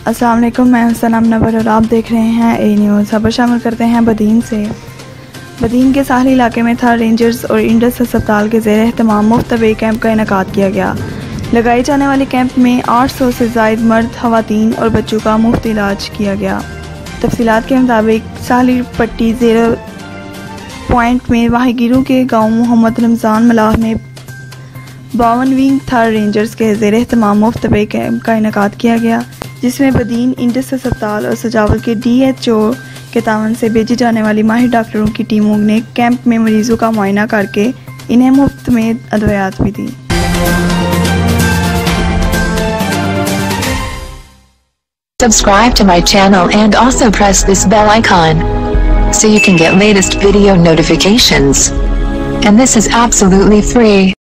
अस्सलाम वालेकुम, मैं हूं सनम नवर और आप देख रहे हैं ए न्यूज़। खबर शामिल करते हैं बदीन से। बदीन के साहली इलाके में थार रेंजर्स और इंडस अस्पताल के ज़ेर एहतमाम मुफ्त तबी कैंप का इनेकाद किया गया। लगाए जाने वाले कैंप में 800 से ज़ायद मर्द, ख़वातीन और बच्चों का मुफ्त इलाज किया गया। तफसीलात के मुताबिक साहली पट्टी 0 पॉइंट में माहीगीरों के गाँव मोहम्मद रमज़ान मलाह में 52वीं थार रेंजर्स के ज़ेर एहतमाम मुफ्त तबी कैंप का इनेकाद किया गया, जिसमें बदीन, इंडस अस्पताल और सजावल के DHO के तावन से भेजी जाने वाली माहिर डॉक्टरों की टीमों ने कैंप में मरीजों का मुआयना करके इन्हें मुफ्त में अदवियात भी दी। Subscribe to my channel and also press this bell icon so you can get latest video notifications. And this is absolutely free.